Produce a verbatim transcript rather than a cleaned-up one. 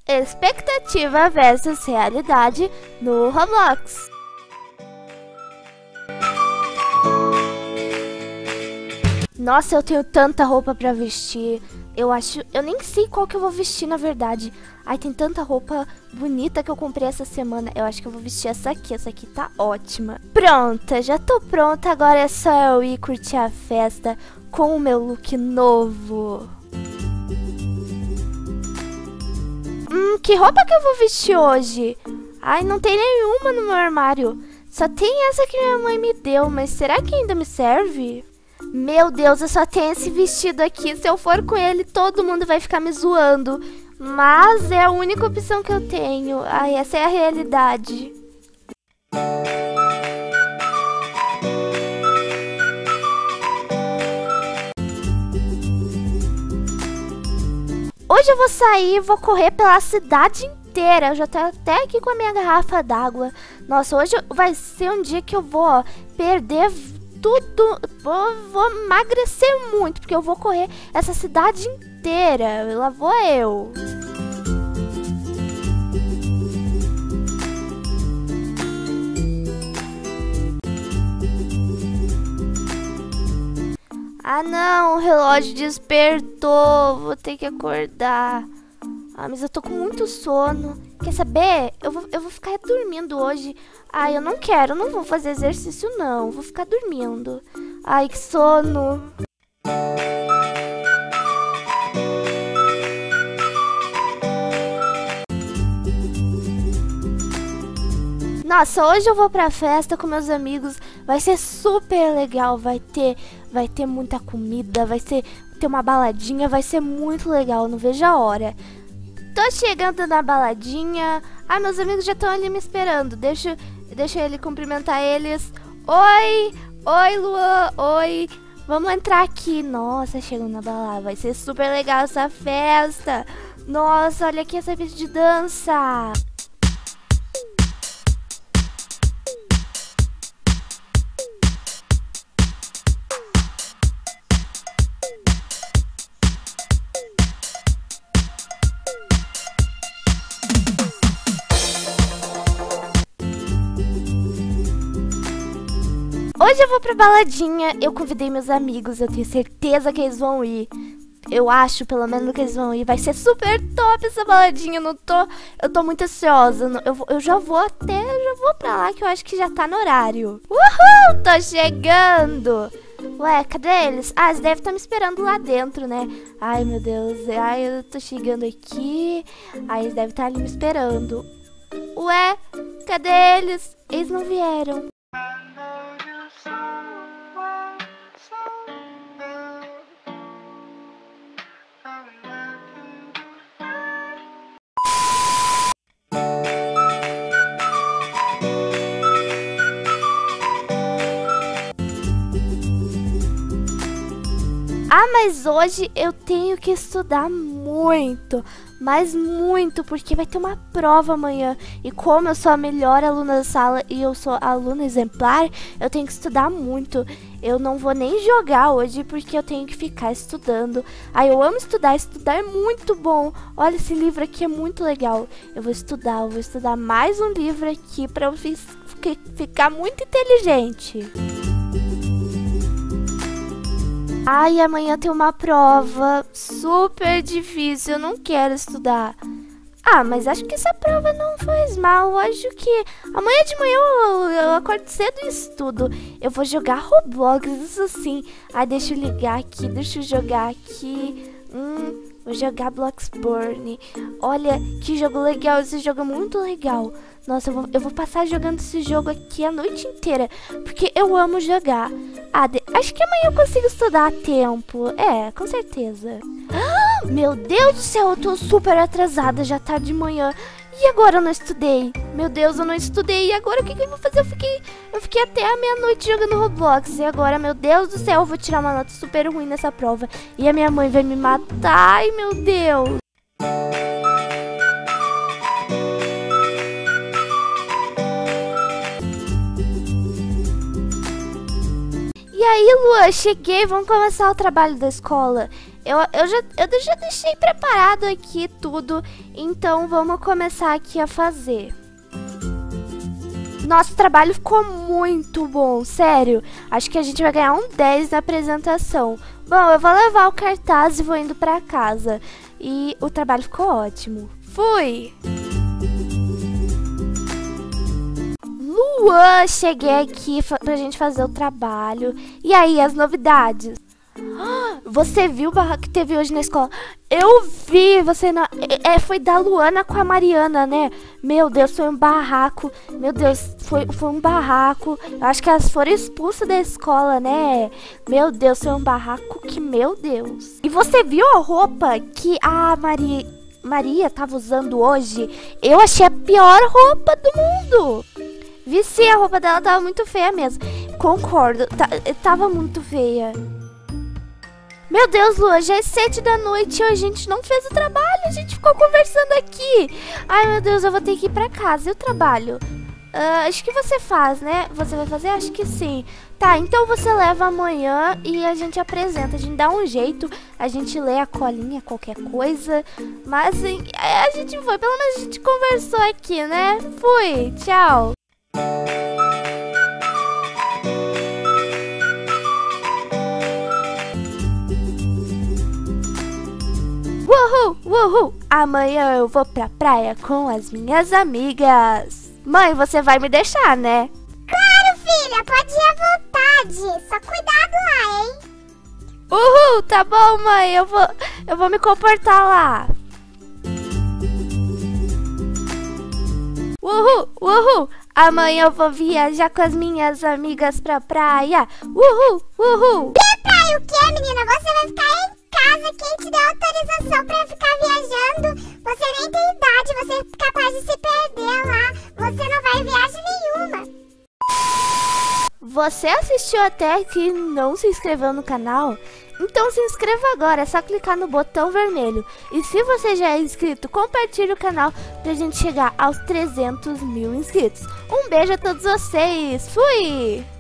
Expectativa versus realidade no Roblox. Nossa, eu tenho tanta roupa pra vestir. Eu acho... Eu nem sei qual que eu vou vestir, na verdade. Ai, tem tanta roupa bonita que eu comprei essa semana. Eu acho que eu vou vestir essa aqui. Essa aqui tá ótima. Pronta, já tô pronta. Agora é só eu ir curtir a festa com o meu look novo. Hum, que roupa que eu vou vestir hoje? Ai, não tem nenhuma no meu armário. Só tem essa que minha mãe me deu, mas será que ainda me serve? Meu Deus, eu só tenho esse vestido aqui. Se eu for com ele, todo mundo vai ficar me zoando. Mas é a única opção que eu tenho. Ai, essa é a realidade. Hoje eu vou sair e vou correr pela cidade inteira. Eu já tô até aqui com a minha garrafa d'água. Nossa, hoje vai ser um dia que eu vou ó, perder tudo. Vou, vou emagrecer muito, porque eu vou correr essa cidade inteira. Lá vou eu. Ah não, o relógio despertou, vou ter que acordar. Ah, mas eu tô com muito sono. Quer saber? Eu vou, eu vou ficar dormindo hoje. Ai, eu não quero, não vou fazer exercício não, vou ficar dormindo. Ai, que sono. Nossa, hoje eu vou pra festa com meus amigos, vai ser super legal, vai ter, vai ter muita comida, vai ser, ter uma baladinha, vai ser muito legal, não vejo a hora. Tô chegando na baladinha, ah, meus amigos já estão ali me esperando, deixa, deixa ele cumprimentar eles. Oi, oi Luan, oi, vamos entrar aqui. Nossa, chegando na balada, vai ser super legal essa festa. Nossa, olha aqui essa pista de dança. Hoje eu vou pra baladinha, eu convidei meus amigos, eu tenho certeza que eles vão ir. Eu acho, pelo menos, que eles vão ir. Vai ser super top essa baladinha, eu não tô... Eu tô muito ansiosa, eu, eu já vou até, eu já vou pra lá, que eu acho que já tá no horário. Uhul, tô chegando! Ué, cadê eles? Ah, eles devem estar me esperando lá dentro, né? Ai, meu Deus, ai, eu tô chegando aqui. Ai, eles devem estar ali me esperando. Ué, cadê eles? Eles não vieram. Ah, mas hoje eu tenho que estudar muito, mas muito, porque vai ter uma prova amanhã. E como eu sou a melhor aluna da sala e eu sou aluna exemplar, eu tenho que estudar muito. Eu não vou nem jogar hoje porque eu tenho que ficar estudando. Ah, eu amo estudar, estudar é muito bom. Olha, esse livro aqui é muito legal. Eu vou estudar, eu vou estudar mais um livro aqui para eu ficar muito inteligente. Ai, amanhã tem uma prova super difícil, eu não quero estudar. Ah, mas acho que essa prova não faz mal, eu acho que amanhã de manhã eu, eu acordo cedo e estudo. Eu vou jogar Roblox, isso sim. Ai, deixa eu ligar aqui, deixa eu jogar aqui. Hum, vou jogar Bloxburg. Olha, que jogo legal, esse jogo é muito legal. Nossa, eu vou, eu vou passar jogando esse jogo aqui a noite inteira, porque eu amo jogar. Ah, de, acho que amanhã eu consigo estudar a tempo. É, com certeza. Ah, meu Deus do céu, eu tô super atrasada, já tá de manhã. E agora eu não estudei? Meu Deus, eu não estudei. E agora o que, que eu vou fazer? Eu fiquei, eu fiquei até a meia-noite jogando Roblox. E agora, meu Deus do céu, eu vou tirar uma nota super ruim nessa prova. E a minha mãe vai me matar. Ai, meu Deus. E aí, Lua, cheguei, vamos começar o trabalho da escola. Eu, eu, já, eu já deixei preparado aqui tudo, então vamos começar aqui a fazer. Nosso trabalho ficou muito bom, sério. Acho que a gente vai ganhar um dez na apresentação. Bom, eu vou levar o cartaz e vou indo pra casa. E o trabalho ficou ótimo. Fui! Luan, cheguei aqui pra gente fazer o trabalho. E aí, as novidades? Você viu o barraco que teve hoje na escola? Eu vi, você não... É, foi da Luana com a Mariana, né? Meu Deus, foi um barraco. Meu Deus, foi, foi um barraco. Eu acho que elas foram expulsas da escola, né? Meu Deus, foi um barraco que... Meu Deus. E você viu a roupa que a Maria, Maria tava usando hoje? Eu achei a pior roupa do mundo. Vi sim, a roupa dela tava muito feia mesmo. Concordo, tava muito feia. Meu Deus, Lua, já é sete da noite e a gente não fez o trabalho, a gente ficou conversando aqui. Ai, meu Deus, eu vou ter que ir pra casa. E o trabalho? Uh, acho que você faz, né? Você vai fazer? Acho que sim. Tá, então você leva amanhã e a gente apresenta. A gente dá um jeito, a gente lê a colinha, qualquer coisa. Mas a gente foi, pelo menos a gente conversou aqui, né? Fui, tchau. Uhul, uhul! Amanhã eu vou pra praia com as minhas amigas. Mãe, você vai me deixar, né? Claro, filha, pode ir à vontade. Só cuidado lá, hein? Uhul, tá bom, mãe. Eu vou, eu vou me comportar lá. Uhul, uhul! Amanhã eu vou viajar com as minhas amigas pra praia. Uhul, uhul! Pra praia o quê, menina? Você vai ficar em casa, quem te deu autorização pra ficar viajando? Você nem tem idade, você é capaz de se perder lá. Você não vai em viagem nenhuma. Você assistiu até aqui e não se inscreveu no canal? Então se inscreva agora, é só clicar no botão vermelho. E se você já é inscrito, compartilhe o canal pra gente chegar aos trezentos mil inscritos. Um beijo a todos vocês, fui!